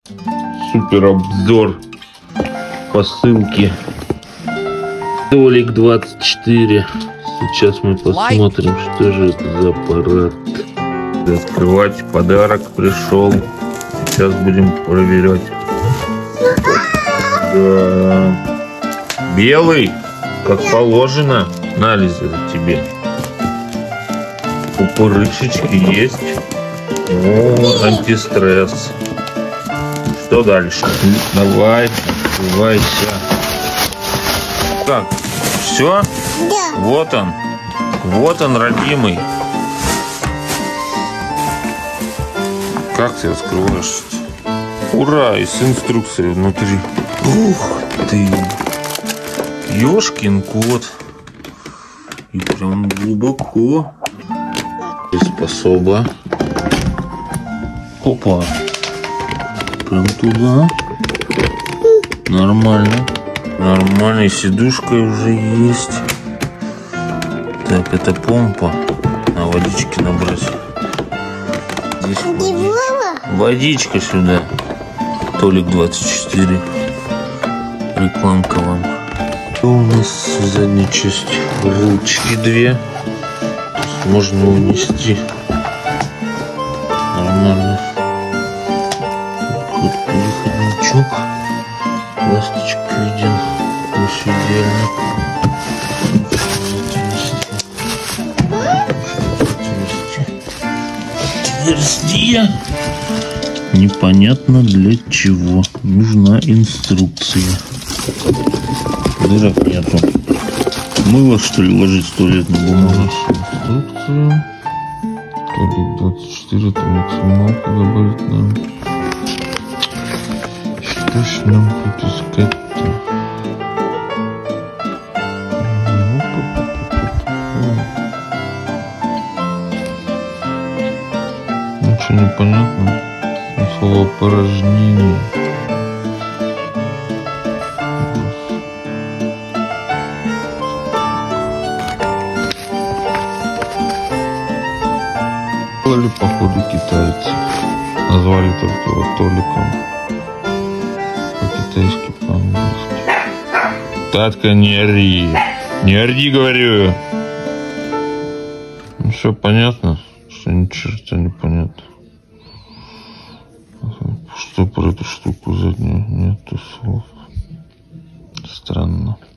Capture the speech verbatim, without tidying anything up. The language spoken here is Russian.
Супер обзор по ссылке Толик двадцать четыре. Сейчас мы посмотрим, что же это за аппарат. Открывать, подарок пришел. Сейчас будем проверять. Да. Белый, как положено. На, Лиза, тебе. Пупырышечки есть. О, антистресс. Что дальше? Давай, открывайся. Как? Все? Да. Вот он. Вот он, родимый. Как ты открываешь? Ура! И с инструкцией внутри. Ух ты! Ёшкин кот. И прям глубоко. Способа. Опа. Прям туда. Нормально. Нормально. И сидушка уже есть. Так, это помпа. На водички набрать. Здесь водичка. Водичка сюда. Толик двадцать четыре. Рекламка вам. Что у нас задняя часть? Ручки две. Можно унести. Нормально. Тут переходничок. Ласточек виден. Все идеально. Отверстие. Непонятно для чего. Нужна инструкция. Дырок нету. Мыло, что ли, ложить в туалетную бумагу? Инструкцию. Толик двадцать четыре, это максималка добавить нам. Что ж нам тут искать-то? Ничего не понятно. Слово порожнение. Делали, походу, китайцы. Назвали только его Толиком. По-китайски, по-английски. Татка, не ори. Не ори, говорю. Ну все понятно, что ни черта не понятно. Что про эту штуку заднюю? Нету слов. Странно.